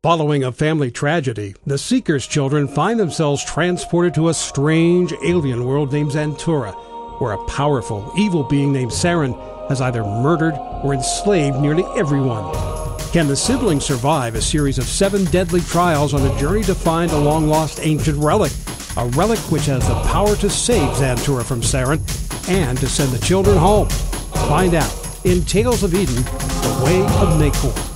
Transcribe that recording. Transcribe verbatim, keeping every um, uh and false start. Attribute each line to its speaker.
Speaker 1: Following a family tragedy, the Seeker's children find themselves transported to a strange alien world named Xantura, where a powerful, evil being named Saren has either murdered or enslaved nearly everyone. Can the siblings survive a series of seven deadly trials on a journey to find a long-lost ancient relic? A relic which has the power to save Xantura from Saren and to send the children home. Find out in Tales of Eden, The Way of Nacor.